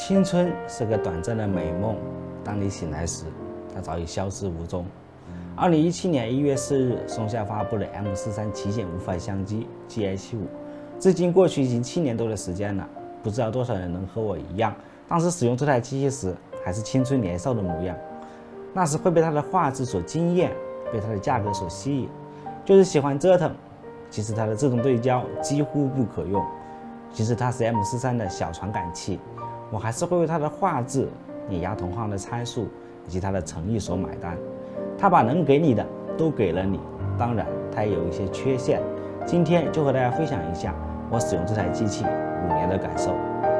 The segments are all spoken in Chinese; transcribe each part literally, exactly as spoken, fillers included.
青春是个短暂的美梦，当你醒来时，它早已消失无踪。二零一七年一月四日，松下发布了 M 四三旗舰无反相机 G H 五，至今过去已经七年多的时间了，不知道多少人能和我一样，当时使用这台机器时还是青春年少的模样。那时会被它的画质所惊艳，被它的价格所吸引，就是喜欢折腾。其实它的自动对焦几乎不可用，其实它是 M 四三的小传感器，我还是会为它的画质、碾压同行的参数以及它的诚意所买单。它把能给你的都给了你，当然它也有一些缺陷。今天就和大家分享一下我使用这台机器五年的感受。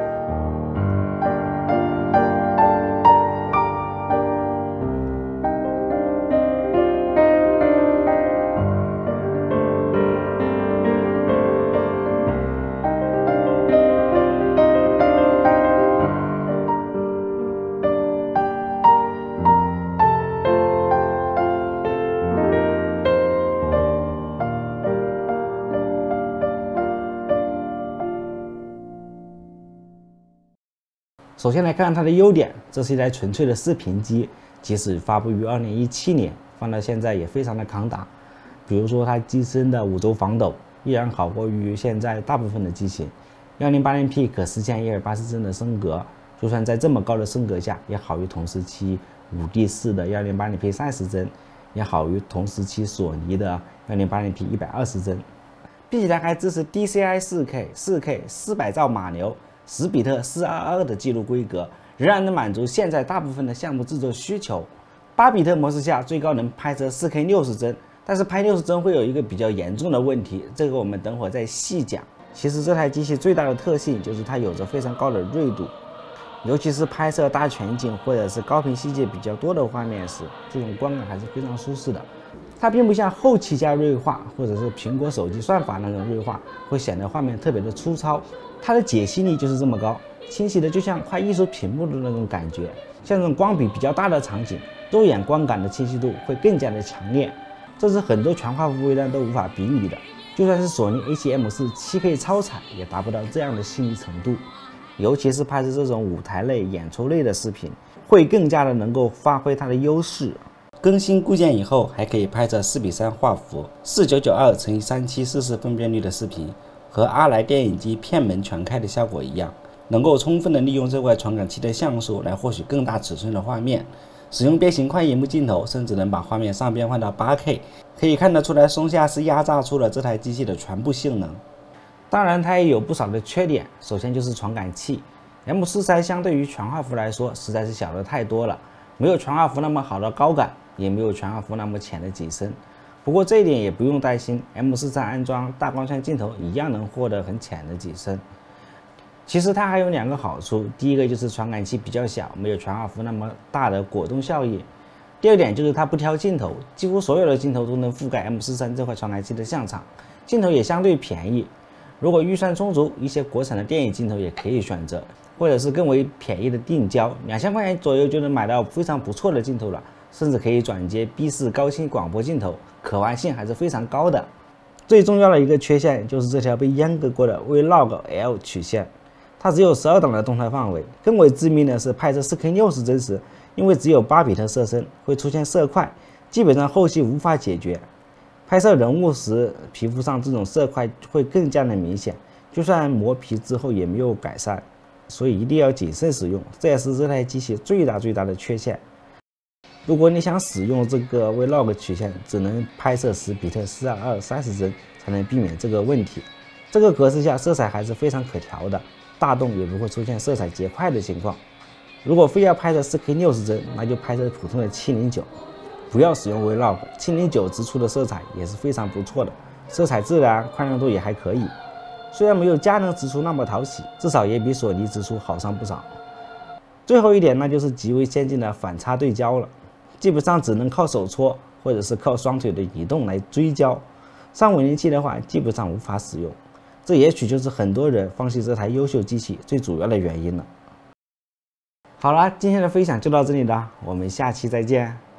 首先来看看它的优点，这是一台纯粹的视频机，即使发布于二零一七年，放到现在也非常的抗打。比如说它机身的五轴防抖，依然好过于现在大部分的机型。一零八零 P 可实现一二八四帧的升格，就算在这么高的升格下，也好于同时期五 D 四的一零八零 P 三十帧，也好于同时期索尼的一零八零 P 一百二十帧，并且它还支持 D C I 四 K、四 K、四百兆码流。十比特四二二的记录规格，仍然能满足现在大部分的项目制作需求。八比特模式下最高能拍摄 四 K 六十帧，但是拍六十帧会有一个比较严重的问题，这个我们等会儿再细讲。其实这台机器最大的特性就是它有着非常高的锐度，尤其是拍摄大全景或者是高频细节比较多的画面时，这种观感还是非常舒适的。它并不像后期加锐化或者是苹果手机算法那种锐化，会显得画面特别的粗糙。它的解析力就是这么高，清晰的就像快艺术屏幕的那种感觉。像这种光比比较大的场景，肉眼观感的清晰度会更加的强烈，这是很多全画幅微单都无法比拟的。就算是索尼 A 七 M 四 七 K 超彩，也达不到这样的细腻程度。尤其是拍摄这种舞台类、演出类的视频，会更加的能够发挥它的优势。更新固件以后，还可以拍摄四比三画幅、四九九二乘以三七四四分辨率的视频。和阿莱电影机片门全开的效果一样，能够充分的利用这块传感器的像素来获取更大尺寸的画面。使用变形快荧幕镜头，甚至能把画面上变换到 八 K， 可以看得出来松下是压榨出了这台机器的全部性能。当然它也有不少的缺点，首先就是传感器 M 四三 相对于全画幅来说实在是小的太多了，没有全画幅那么好的高感，也没有全画幅那么浅的景深。不过这一点也不用担心 ，M 四三 安装大光圈镜头一样能获得很浅的景深。其实它还有两个好处，第一个就是传感器比较小，没有全画幅那么大的果冻效应。第二点就是它不挑镜头，几乎所有的镜头都能覆盖 M 四三 这块传感器的像场，镜头也相对便宜。如果预算充足，一些国产的电影镜头也可以选择，或者是更为便宜的定焦，两千块钱左右就能买到非常不错的镜头了。甚至可以转接 B 四 高清广播镜头，可玩性还是非常高的。最重要的一个缺陷就是这条被阉割过的 Vlog L 曲线，它只有十二档的动态范围。更为致命的是，拍摄 四 K 六十帧时，因为只有八比特色深，会出现色块，基本上后期无法解决。拍摄人物时，皮肤上这种色块会更加的明显，就算磨皮之后也没有改善，所以一定要谨慎使用，这也是这台机器最大最大的缺陷。如果你想使用这个 Vlog 曲线，只能拍摄十比特四二二三十帧才能避免这个问题。这个格式下色彩还是非常可调的，大动也不会出现色彩结块的情况。如果非要拍摄 四 K 六十帧，那就拍摄普通的七零九，不要使用 Vlog。七零九直出的色彩也是非常不错的，色彩自然，宽容度也还可以。虽然没有佳能直出那么讨喜，至少也比索尼直出好上不少。最后一点那就是极为先进的反差对焦了。基本上只能靠手搓，或者是靠双腿的移动来追焦。上稳定器的话，基本上无法使用。这也许就是很多人放弃这台优秀机器最主要的原因了。好了，今天的分享就到这里了，我们下期再见。